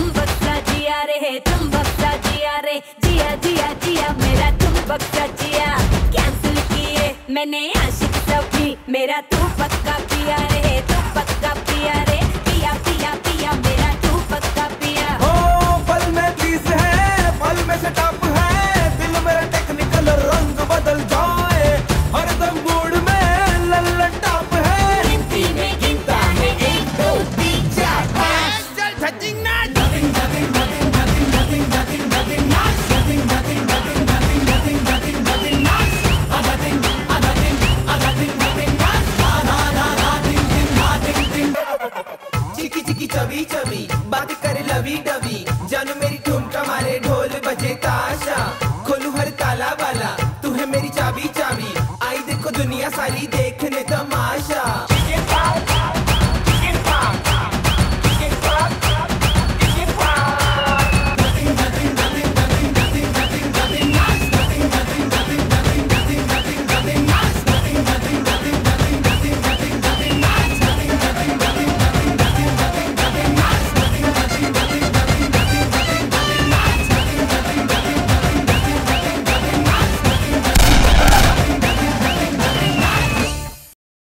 तुम बख्शा जिया रे, तुम बख्शा जिया रे, जिया जिया जिया मेरा तुम बख्शा जिया। कैंसिल किए मैंने आशिक सभी, मेरा तू पक्का पिया रे, तू पक्का पिया रे, पिया पिया पिया मेरा तू पक्का पिया। ओ पल में चीज है, पल में सेटअप है, दिल मेरा टेक्निकल रंग बदल जाए, हरदम मूड में लल्लन टॉप है। गिनती में गिनता है 1 2 3 4 5। चल धजिंग ना धजिंग धजिंग धजिंग धजिंग धजिंग धजिंग धजिंग नाच धजिंग धजिंग धजिंग धजिंग धजिंग धजिंग धजिंग नाच धजिंग धजिंग धजिंग धजिंग नाच ना ना ना डिंग डिंग ना डिंग डिंग। चिकी चिकी चबी चबी बात करे लवी डबी जानू मेरी